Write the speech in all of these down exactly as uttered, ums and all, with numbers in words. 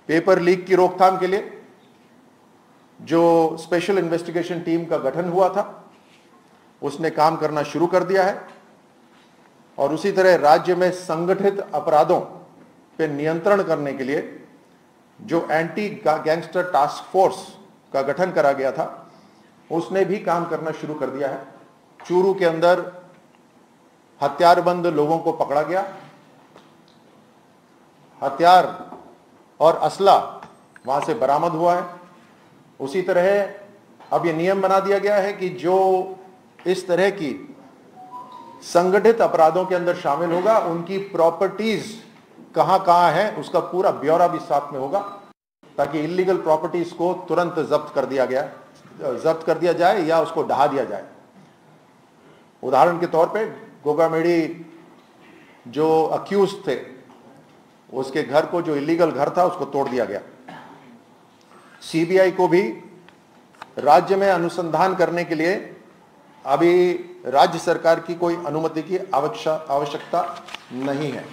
Paper leak की रोकथाम के लिए जो स्पेशल इन्वेस्टिगेशन टीम का गठन हुआ था उसने काम करना शुरू कर दिया है और उसी तरह राज्य में संगठित अपराधों पर नियंत्रण करने के लिए जो एंटी गैंगस्टर टास्क फोर्स का गठन करा गया था उसने भी काम करना शुरू कर दिया है। चूरू के अंदर हथियारबंद लोगों को पकड़ा गया, हथियार और असला वहां से बरामद हुआ है। उसी तरह अब यह नियम बना दिया गया है कि जो इस तरह की संगठित अपराधों के अंदर शामिल होगा उनकी प्रॉपर्टीज कहां कहां है उसका पूरा ब्यौरा भी साथ में होगा, ताकि इलीगल प्रॉपर्टीज को तुरंत जब्त कर दिया गया जब्त कर दिया जाए या उसको ढहा दिया जाए। उदाहरण के तौर पे गोगामेडी जो अक्यूज थे उसके घर को, जो इलीगल घर था, उसको तोड़ दिया गया। सीबीआई को भी राज्य में अनुसंधान करने के लिए अभी राज्य सरकार की कोई अनुमति की आवश्यकता नहीं है।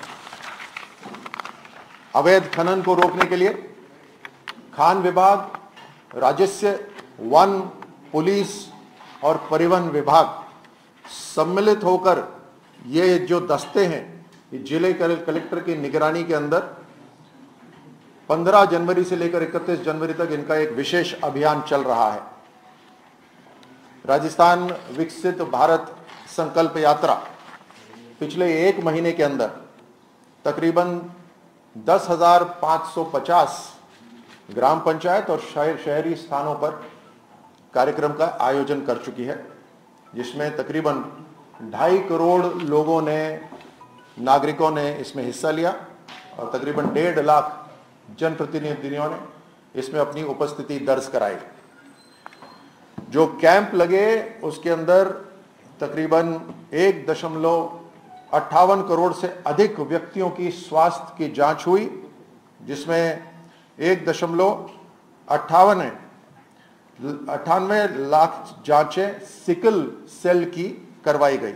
अवैध खनन को रोकने के लिए खान विभाग, राजस्व, वन, पुलिस और परिवहन विभाग सम्मिलित होकर ये जो दस्ते हैं, ये जिले कलेक्टर की निगरानी के अंदर पंद्रह जनवरी से लेकर इकतीस जनवरी तक इनका एक विशेष अभियान चल रहा है। राजस्थान विकसित भारत संकल्प यात्रा पिछले एक महीने के अंदर तकरीबन दस हजार पाँच सौ पचास ग्राम पंचायत और शहर शहरी स्थानों पर कार्यक्रम का आयोजन कर चुकी है, जिसमें तकरीबन ढाई करोड़ लोगों ने नागरिकों ने इसमें हिस्सा लिया और तकरीबन डेढ़ लाख जनप्रतिनिधियों ने इसमें अपनी उपस्थिति दर्ज कराई। जो कैंप लगे उसके अंदर तकरीबन एक दशमलव अट्ठावन करोड़ से अधिक व्यक्तियों की स्वास्थ्य की जांच हुई, जिसमें एक दशमलव अट्ठावन अट्ठानवे लाख जांचें सिकल सेल की करवाई गई।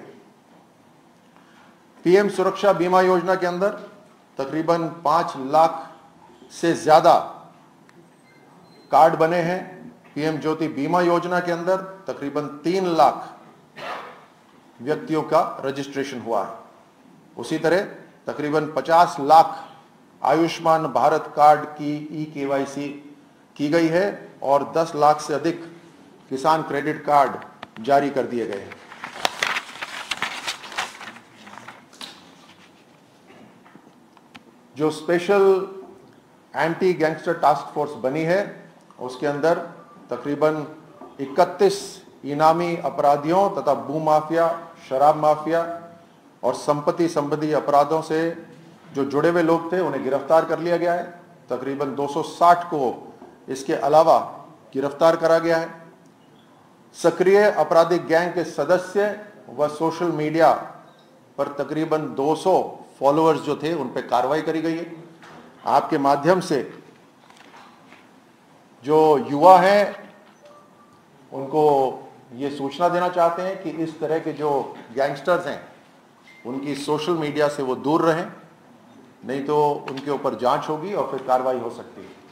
पीएम सुरक्षा बीमा योजना के अंदर तकरीबन पांच लाख से ज्यादा कार्ड बने हैं। पीएम ज्योति बीमा योजना के अंदर तकरीबन तीन लाख व्यक्तियों का रजिस्ट्रेशन हुआ है। उसी तरह तकरीबन पचास लाख आयुष्मान भारत कार्ड की ई केवाईसी की गई है और दस लाख से अधिक किसान क्रेडिट कार्ड जारी कर दिए गए हैं। जो special anti gangster task force बनी है उसके अंदर तकरीबन इकतीस इनामी अपराधियों तथा भू माफिया, शराब माफिया और संपत्ति संबंधी अपराधों से जो जुड़े हुए लोग थे उन्हें गिरफ्तार कर लिया गया है। तकरीबन दो सौ साठ को इसके अलावा गिरफ्तार करा गया है। सक्रिय आपराधिक गैंग के सदस्य व सोशल मीडिया पर तकरीबन दो सौ फॉलोअर्स जो थे उन पर कार्रवाई करी गई है। आपके माध्यम से जो युवा हैं उनको ये सूचना देना चाहते हैं कि इस तरह के जो गैंगस्टर्स हैं उनकी सोशल मीडिया से वो दूर रहें, नहीं तो उनके ऊपर जांच होगी और फिर कार्रवाई हो सकती है।